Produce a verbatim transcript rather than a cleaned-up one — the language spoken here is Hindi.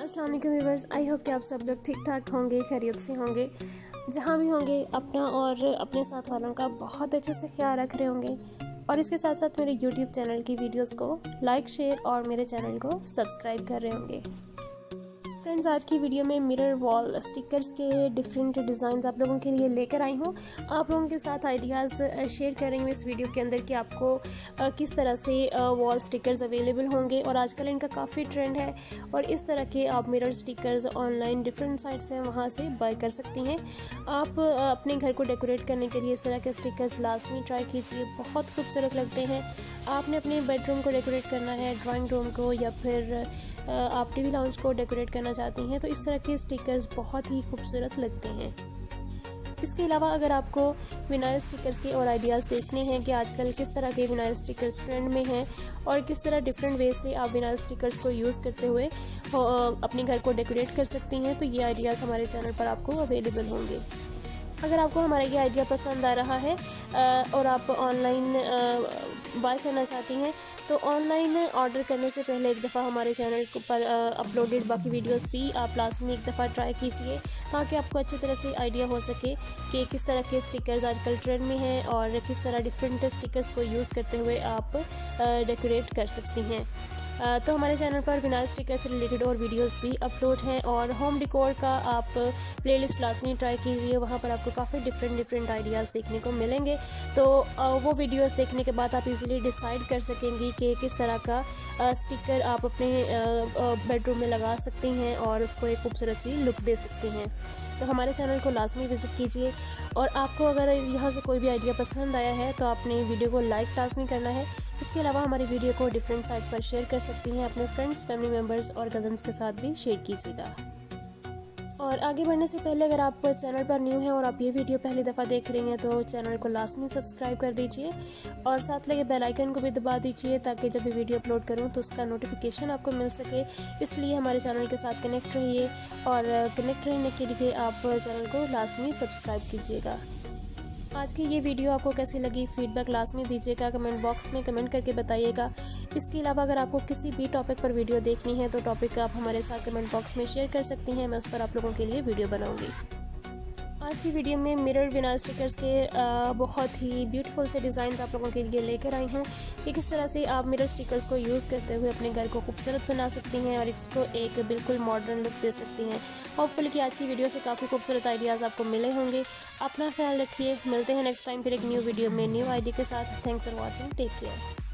अस्सलाम वालेकुम व्यूअर्स, आई होप कि आप सब लोग ठीक ठाक होंगे, खैरियत से होंगे। जहाँ भी होंगे अपना और अपने साथ वालों का बहुत अच्छे से ख्याल रख रहे होंगे और इसके साथ साथ मेरे यूट्यूब चैनल की वीडियोस को लाइक शेयर और मेरे चैनल को सब्सक्राइब कर रहे होंगे। फ्रेंड्स, आज की वीडियो में मिरर वॉल स्टिकर्स के डिफरेंट डिज़ाइंस आप लोगों के लिए लेकर आई हूँ। आप लोगों के साथ आइडियाज़ शेयर कर रही हूँ इस वीडियो के अंदर कि आपको किस तरह से वॉल स्टिकर्स अवेलेबल होंगे और आजकल इनका काफ़ी ट्रेंड है और इस तरह के आप mirror stickers online different sites हैं वहाँ से बाय कर सकती हैं। आप अपने घर को डेकोरेट करने के लिए इस तरह के स्टिकर्स लाजमी ट्राई कीजिए, बहुत खूबसूरत लगते हैं। आपने अपने बेडरूम को डेकोरेट करना है, ड्राइंग रूम को, या फिर आप टीवी लाउंज को डेकोरेट करना चाहती हैं तो इस तरह के स्टिकर्स बहुत ही खूबसूरत लगते हैं। इसके अलावा अगर आपको विनाइल स्टिकर्स के और आइडियाज़ देखने हैं कि आजकल किस तरह के विनाइल स्टिकर्स ट्रेंड में हैं और किस तरह डिफरेंट वे से आप विनाइल स्टिकर्स को यूज़ करते हुए अपने घर को डेकोरेट कर सकती हैं, तो ये आइडियाज़ हमारे चैनल पर आपको अवेलेबल होंगे। अगर आपको हमारा ये आइडिया पसंद आ रहा है और आप ऑनलाइन बाय करना चाहती हैं तो ऑनलाइन ऑर्डर करने से पहले एक दफ़ा हमारे चैनल पर अपलोडेड बाकी वीडियोस भी आप लाजमी एक दफ़ा ट्राई कीजिए ताकि आपको अच्छी तरह से आइडिया हो सके कि किस तरह के स्टिकर्स आजकल ट्रेंड में हैं और किस तरह डिफरेंट स्टिकर्स को यूज़ करते हुए आप डेकोरेट कर सकती हैं। तो हमारे चैनल पर विनाइल स्टिकर से रिलेटेड और वीडियोस भी अपलोड हैं और होम डेकोर का आप प्लेलिस्ट लाजमी ट्राई कीजिए, वहाँ पर आपको काफ़ी डिफरेंट डिफरेंट आइडियाज़ देखने को मिलेंगे। तो वो वीडियोस देखने के बाद आप इजीली डिसाइड कर सकेंगी कि किस तरह का स्टिकर आप अपने बेडरूम में लगा सकती हैं और उसको एक खूबसूरत सी लुक दे सकती हैं। तो हमारे चैनल को लाजमी विज़िट कीजिए और आपको अगर यहाँ से कोई भी आइडिया पसंद आया है तो आपने वीडियो को लाइक लाजमी करना है। इसके अलावा हमारी वीडियो को डिफरेंट साइट्स पर शेयर कर सकती हैं, अपने फ्रेंड्स, फैमिली मेम्बर्स और कज़न्स के साथ भी शेयर कीजिएगा। और आगे बढ़ने से पहले अगर आप चैनल पर न्यू हैं और आप ये वीडियो पहली दफ़ा देख रही हैं तो चैनल को लाजमी सब्सक्राइब कर दीजिए और साथ लगे बेल आइकन को भी दबा दीजिए ताकि जब भी वीडियो अपलोड करूं तो उसका नोटिफिकेशन आपको मिल सके। इसलिए हमारे चैनल के साथ कनेक्ट रहिए और कनेक्ट रहने के लिए आप चैनल को लाजमी सब्सक्राइब कीजिएगा। आज की ये वीडियो आपको कैसी लगी, फीडबैक लाजमी दीजिएगा, कमेंट बॉक्स में कमेंट करके बताइएगा। इसके अलावा अगर आपको किसी भी टॉपिक पर वीडियो देखनी है तो टॉपिक आप हमारे साथ कमेंट बॉक्स में शेयर कर सकती हैं, मैं उस पर आप लोगों के लिए वीडियो बनाऊंगी। आज की वीडियो में मिरर विनाइल स्टिकर्स के आ, बहुत ही ब्यूटीफुल से डिज़ाइन आप लोगों के लिए लेकर आई हूँ कि किस तरह से आप मिरर स्टिकर्स को यूज़ करते हुए अपने घर को खूबसूरत बना सकती हैं और इसको एक बिल्कुल मॉडर्न लुक दे सकती हैं। होपफुली कि आज की वीडियो से काफ़ी खूबसूरत आइडियाज़ आपको मिले होंगे। अपना ख्याल रखिए, मिलते हैं नेक्स्ट टाइम फिर एक न्यू वीडियो में न्यू आइडिया के साथ। Thanks for watching, take care.